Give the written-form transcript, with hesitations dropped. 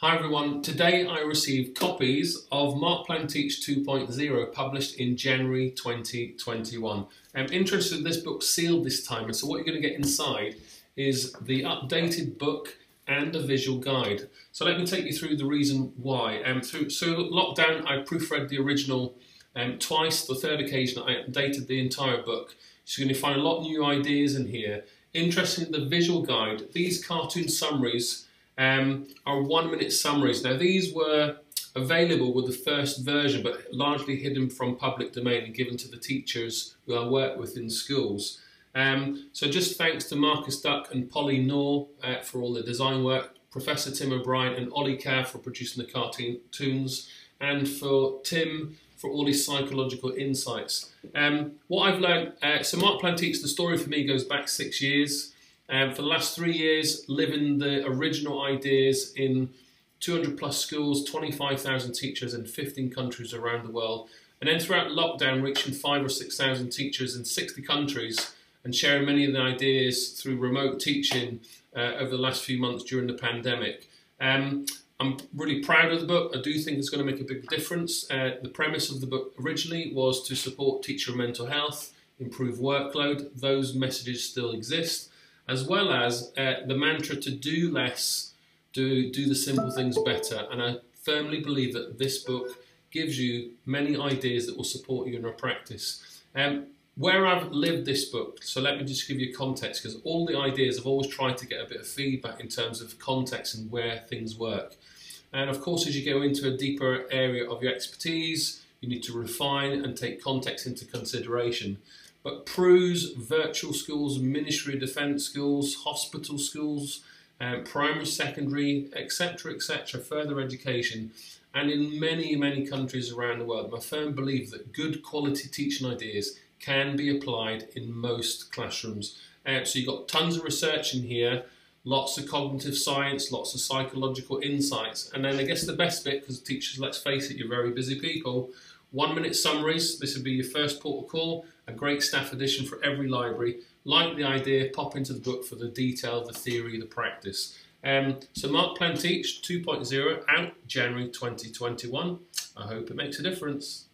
Hi everyone, today I received copies of Mark Plan Teach 2.0 published in January 2021. I'm interested in this book sealed this time, and so what you're going to get inside is the updated book and a visual guide. So let me take you through the reason why. Through lockdown I proofread the original twice. The third occasion I updated the entire book. So you're going to find a lot of new ideas in here. Interesting, the visual guide, these cartoon summaries are 1 minute summaries. Now these were available with the first version but largely hidden from public domain and given to the teachers who I work with in schools. So just thanks to Marcus Duck and Polly Knorr for all the design work, Professor Tim O'Brien and Ollie Carr for producing the cartoons, and for Tim for all his psychological insights. What I've learned, so Mark Plan Teach, the story for me goes back 6 years. For the last 3 years, living the original ideas in 200 plus schools, 25,000 teachers in 15 countries around the world. And then throughout lockdown, reaching 5,000 or 6,000 teachers in 60 countries and sharing many of the ideas through remote teaching over the last few months during the pandemic. I'm really proud of the book. I do think it's going to make a big difference. The premise of the book originally was to support teacher mental health, improve workload. Those messages still exist, as well as the mantra to do less, do the simple things better. And I firmly believe that this book gives you many ideas that will support you in your practice. Where I've lived this book, so let me just give you context, because all the ideas I've always tried to get a bit of feedback in terms of context and where things work. And of course, as you go into a deeper area of your expertise, you need to refine and take context into consideration. But PRUs, virtual schools, Ministry of Defence schools, hospital schools, primary, secondary, etc., further education, and in many, many countries around the world, I'm a firm believer that good quality teaching ideas can be applied in most classrooms. So you've got tons of research in here, lots of cognitive science, lots of psychological insights, and then I guess the best bit, because teachers, let's face it, you're very busy people, 1 minute summaries. This would be your first port of call, a great staff edition for every library. Like the idea, pop into the book for the detail, the theory, the practice. So Mark Plan Teach 2.0 out January 2021. I hope it makes a difference.